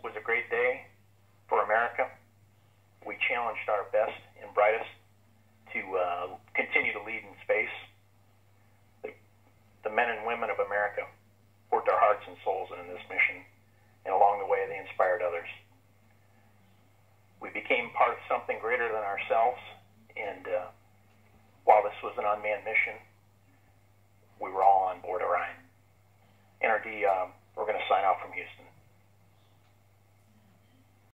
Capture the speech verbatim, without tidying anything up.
was a great day for America. We challenged our best and brightest to uh, continue to lead in space. The, the men and women of America poured their hearts and souls into this mission, and along the way they inspired others. We became part of something greater than ourselves, and uh, while this was an unmanned mission, we were all on board Orion. N R D, um, we're going to sign off from Houston.